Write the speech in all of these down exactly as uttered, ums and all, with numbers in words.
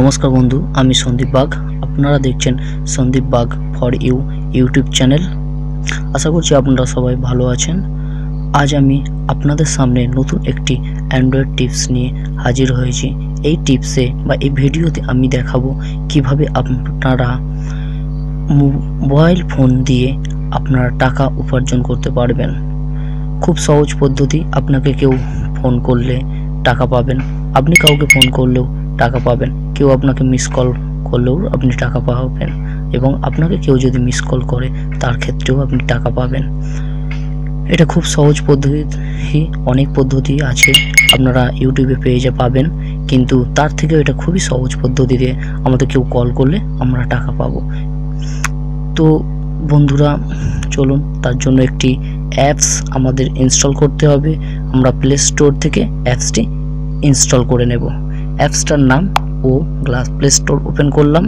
नमस्कार बंधु आमी सन्दीप बाग आपनारा देखছেন सन्दीप बाग फर इउ यूट्यूब चैनल। आशा करছি আপনারা সবাই ভালো আছেন। আজ আমি আপনাদের সামনে নতুন একটি অ্যান্ড্রয়েড টিপস নিয়ে হাজির হয়েছি। এই টিপসে বা এই ভিডিওতে আমি দেখাবো কিভাবে আপনারা মোবাইল ফোন দিয়ে আপনারা টাকা উপার্জন করতে পারবেন। খুব সহজ পদ্ধতি। আপনাকে কেউ ফোন করলে টাকা পাবেন, আপনি কাউকে ফোন করলেও টাকা পাবেন, কেউ আপনাকে মিস কল করলেও আপনি টাকা পাবেন এবং আপনাকে কেউ যদি মিস কল করে তার ক্ষেত্রেও আপনি টাকা পাবেন। এটা খুব সহজ পদ্ধতি। অনেক পদ্ধতি আছে আপনারা ইউটিউবে পেজে পাবেন, কিন্তু তার থেকেও এটা খুবই সহজ পদ্ধতিতে আমাদের কেউ কল করলে আমরা টাকা পাবো। তো বন্ধুরা চলুন, তার জন্য একটি অ্যাপস আমাদের ইনস্টল করতে হবে। আমরা প্লে স্টোর থেকে অ্যাপসটি ইনস্টল করে নেব। অ্যাপসটার নাম O glass. Play Store open করলাম,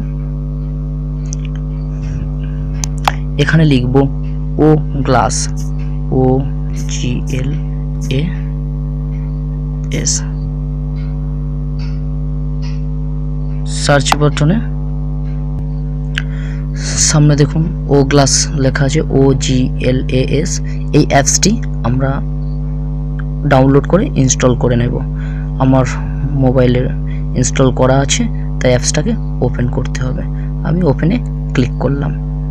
এখানে লিখব O glass, O G L A S. Search বাটনে সামনে দেখুন ও গ্লাস লেখা আছে, ও জি এল এ এস। এই অ্যাপসটি আমরা ডাউনলোড করে ইনস্টল করে নেব। আমার মোবাইলে ইনস্টল করা আছে, তাই অ্যাপসটাকে ওপেন করতে হবে। আমি ওপেনে ক্লিক করলাম।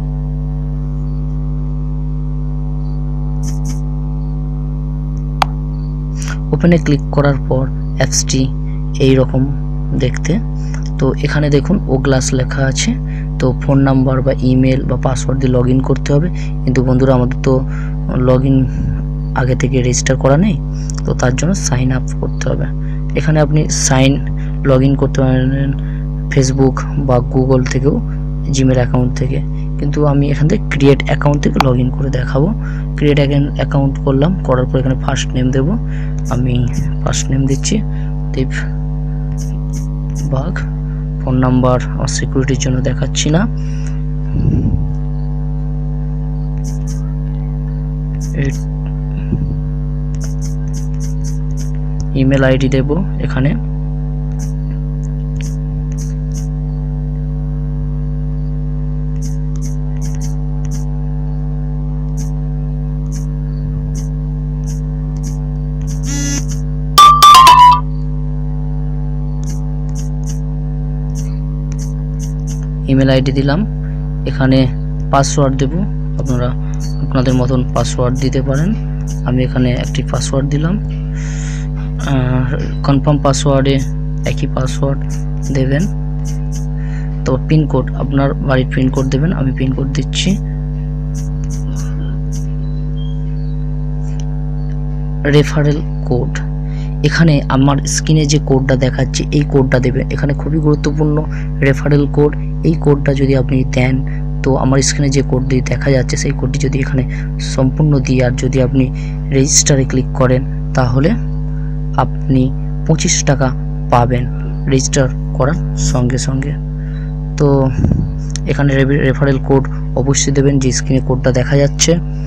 ওপেনে ক্লিক করার পর অ্যাপসটি এই রকম দেখতে। তো এখানে দেখুন ও গ্লাস লেখা আছে। তো ফোন নাম্বার বা ইমেল বা পাসওয়ার্ড দিয়ে লগ ইন করতে হবে, কিন্তু বন্ধুরা আমাদের তো লগ ইন আগে থেকে রেজিস্টার করা নেই, তো তার জন্য সাইন আপ করতে হবে। এখানে আপনি সাইন লগ ইন করতে পারেন ফেসবুক বা গুগল থেকেও, জিমেল অ্যাকাউন্ট থেকে, কিন্তু আমি এখান থেকে ক্রিয়েট অ্যাকাউন্ট থেকে লগ ইন করে দেখাবো। ক্রিয়েট অ্যাকাউন্ট করলাম, করার পর এখানে ফার্স্ট নেম দেব। আমি ফার্স্ট নেম দিচ্ছি দীপ বাগ। ফোন নাম্বার আমার সিকিউরিটির জন্য দেখাচ্ছি না। ইমেল আইডি দেব এখানে। ইমেল আইডি দিলাম, এখানে পাসওয়ার্ড দেব। আপনারা আপনাদের মতন পাসওয়ার্ড দিতে পারেন। আমি এখানে একটি পাসওয়ার্ড দিলাম। কনফার্ম পাসওয়ার্ডে একই পাসওয়ার্ড দেবেন। তো পিনকোড, আপনার বাড়ির পিনকোড দেবেন। আমি পিনকোড দিচ্ছি। রেফারেল কোড, এখানে আমার স্ক্রিনে যে কোডটা দেখাচ্ছে এই কোডটা দেবেন। এখানে খুবই গুরুত্বপূর্ণ রেফারেল কোড। এই কোডটা যদি আপনি দেন, তো আমার স্ক্রিনে যে কোডটি দেখা যাচ্ছে সেই কোডটি যদি এখানে সম্পূর্ণ দিয়ে আর যদি আপনি রেজিস্টারে ক্লিক করেন, তাহলে আপনি পঁচিশ টাকা পাবেন রেজিস্টার করার সঙ্গে সঙ্গে। তো এখানে রেফারেল কোড অবশ্যই দেবেন, যে স্ক্রিনে কোডটা দেখা যাচ্ছে।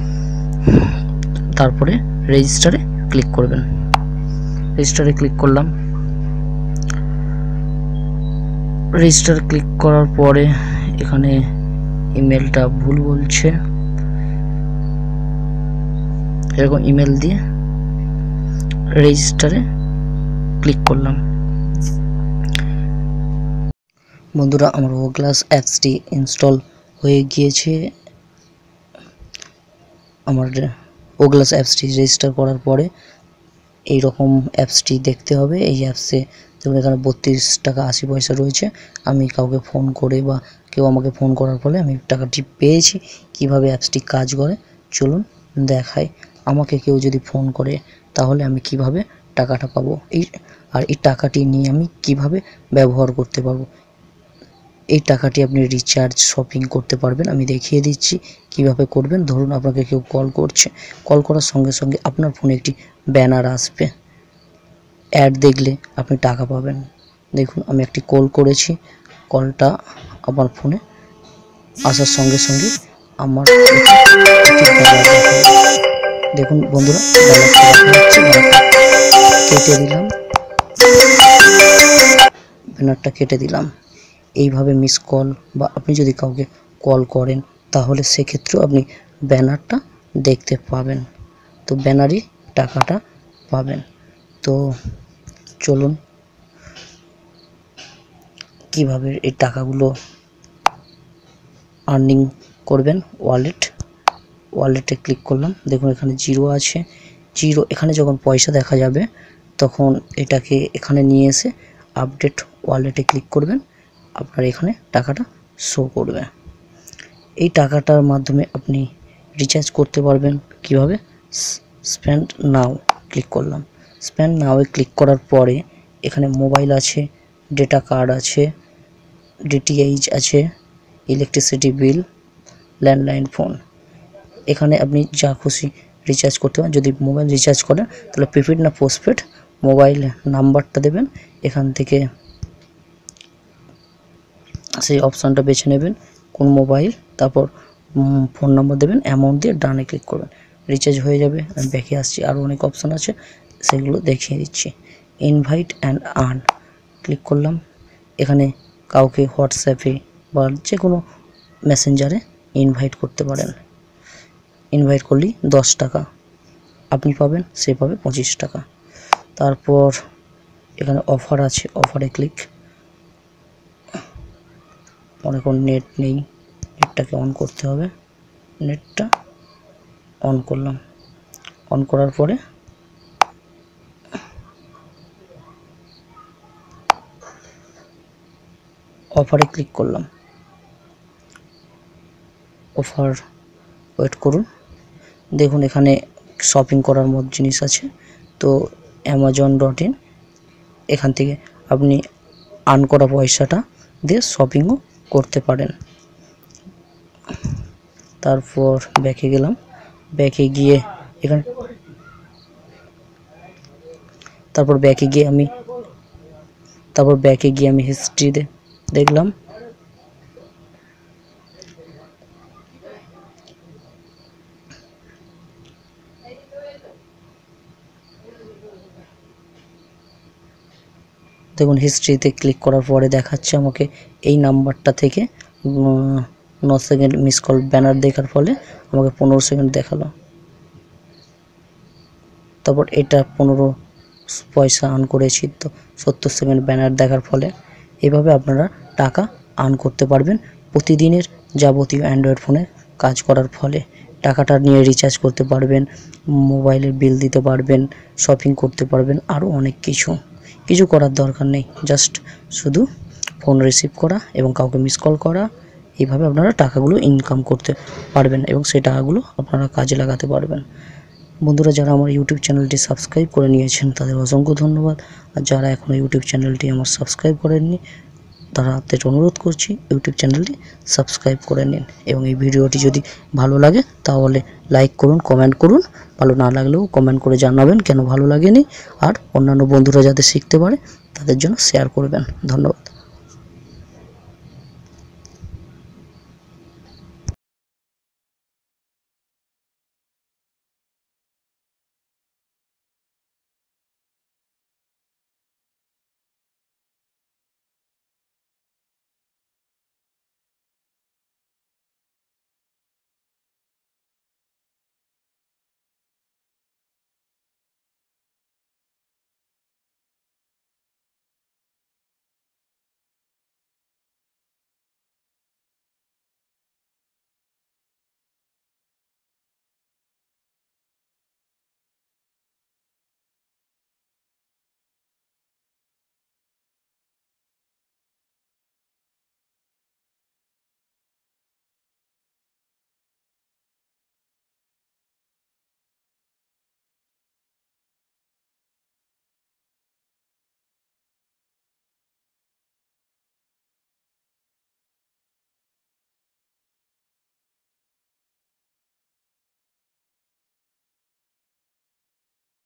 তারপরে রেজিস্টারে ক্লিক করবেন। রেজিস্টারে ক্লিক করলাম। রেজিস্টার ক্লিক করার পরে এখানে ইমেলটা ভুল বলছে, এরকম ইমেল দিয়ে রেজিস্টারে ক্লিক করলাম। বন্ধুরা আমার ও গ্লাস অ্যাপসটি ইনস্টল হয়ে গিয়েছে। আমার ও গ্লাস অ্যাপসটি রেজিস্টার করার পরে এই রকম অ্যাপসটি দেখতে হবে। এই অ্যাপসে যেমন এখানে বত্রিশ টাকা আশি পয়সা রয়েছে। আমি কাউকে ফোন করে বা কেউ আমাকে ফোন করার ফলে আমি টাকাটি পেয়েছি। কিভাবে অ্যাপসটি কাজ করে চলুন দেখাই। আমাকে কেউ যদি ফোন করে তাহলে আমি কিভাবে টাকাটা পাবো, এই আর এই টাকাটি নিয়ে আমি কিভাবে ব্যবহার করতে পারবো। এই টাকাটি আপনি রিচার্জ, শপিং করতে পারবেন। আমি দেখিয়ে দিচ্ছি কিভাবে করবেন। ধরুন আপনাকে কেউ কল করছে, কল করার সঙ্গে সঙ্গে আপনার ফোনে একটি ব্যানার আসবে, অ্যাড দেখলে আপনি টাকা পাবেন। দেখুন আমি একটি কল করেছি, কলটা আমার ফোনে আসার সঙ্গে সঙ্গে আমার দেখুন বন্ধুরা কেটে দিলাম, ব্যানারটা কেটে দিলাম। এইভাবে মিস কল বা আপনি যদি কাউকে কল করেন তাহলে সেক্ষেত্রেও আপনি ব্যানারটা দেখতে পাবেন, তো ব্যানারই টাকাটা পাবেন। তো চলুন কিভাবে এই টাকাগুলো আর্নিং করবেন। ওয়ালেট ওয়ালেটে ক্লিক করলাম, দেখুন এখানে জিরো আছে, জিরো এখানে যখন পয়সা দেখা যাবে তখন এটাকে এখানে নিয়ে এসে আপডেট ওয়ালেটে ক্লিক করবেন, আপনার এখানে টাকাটা শো করবে। এই টাকাটার মাধ্যমে আপনি রিচার্জ করতে পারবেন কিভাবে, স্পেন্ড নাও ক্লিক করলাম, স্পেন্ড নাও এ ক্লিক করার পরে এখানে মোবাইল আছে, ডেটা কার্ড আছে, ডিটিএইচ আছে, ইলেকট্রিসিটি বিল, ল্যান্ডলাইন ফোন, এখানে আপনি যা খুশি রিচার্জ করতে পারেন। যদি মোবাইল রিচার্জ করেন তাহলে প্রিপেড না পোস্টপেড মোবাইল নাম্বারটা দেবেন, এখান থেকে সেই অপশানটা বেছে নেবেন কোন মোবাইল, তারপর ফোন নাম্বার দেবেন, অ্যামাউন্ট দিয়ে ডানে ক্লিক করবেন, রিচার্জ হয়ে যাবে। আমি ব্যাকে আসছি, আরও অনেক অপশান আছে সেগুলো দেখিয়ে দিচ্ছি। ইনভাইট অ্যান্ড আর্ন ক্লিক করলাম, এখানে কাউকে হোয়াটসঅ্যাপে বা যে কোনো মেসেঞ্জারে ইনভাইট করতে পারেন। ইনভাইট করলেই দশ টাকা আপনি পাবেন, সে পাবে পঁচিশ টাকা। তারপর এখানে অফার আছে, অফারে ক্লিক, মনে করুন নেট নেই, নেটটাকে অন করতে হবে, নেটটা অন করলাম, অন করার পরে অফারে ক্লিক করলাম, অফার ওয়েট করুন, দেখুন এখানে শপিং করার মতো জিনিস আছে। তো অ্যামাজন ডট ইন, এখান থেকে আপনি আর্ন করা পয়সাটা দিয়ে শপিংও করতে পারেন। তারপর ব্যাকে গেলাম, ব্যাকে গিয়ে এখানে তারপর ব্যাকে গিয়ে আমি তারপর ব্যাকে গিয়ে আমি হিস্ট্রিতে দেখলাম, দেখুন হিস্ট্রিতে ক্লিক করার পরে দেখাচ্ছে আমাকে এই নাম্বারটা থেকে ন সেকেন্ড মিস কল ব্যানার দেখার ফলে আমাকে পনেরো সেকেন্ড দেখালো। তারপর এটা পনেরো পয়সা আর্ন করেছি, তো সত্তর সেকেন্ড ব্যানার দেখার ফলে। এভাবে আপনারা টাকা আর্ন করতে পারবেন প্রতিদিনের যাবতীয় অ্যান্ড্রয়েড ফোনে কাজ করার ফলে। টাকাটা নিয়ে রিচার্জ করতে পারবেন, মোবাইলের বিল দিতে পারবেন, শপিং করতে পারবেন, আরও অনেক কিছু কিছু করার দরকার নেই, জাস্ট শুধু ফোন রিসিভ করা এবং কাউকে মিস কল করা। এইভাবে আপনারা টাকাগুলো ইনকাম করতে পারবেন এবং সেই টাকাগুলো আপনারা কাজে লাগাতে পারবেন। বন্ধুরা, যারা আমার ইউটিউব চ্যানেলটি সাবস্ক্রাইব করে নিয়েছেন তাদের অসংখ্য ধন্যবাদ, আর যারা এখনও ইউটিউব চ্যানেলটি আমার সাবস্ক্রাইব করেননি তাদের অনুরোধ করছি ইউটিউব চ্যানেলটি সাবস্ক্রাইব করে নিন। এবং এই ভিডিওটি যদি ভালো লাগে তাহলে লাইক করুন, কমেন্ট করুন, ভালো না লাগলেও কমেন্ট করে জানাবেন কেন ভালো লাগেনি, আর অন্যান্য বন্ধুরা যাতে শিখতে পারে তাদের জন্য শেয়ার করবেন। ধন্যবাদ।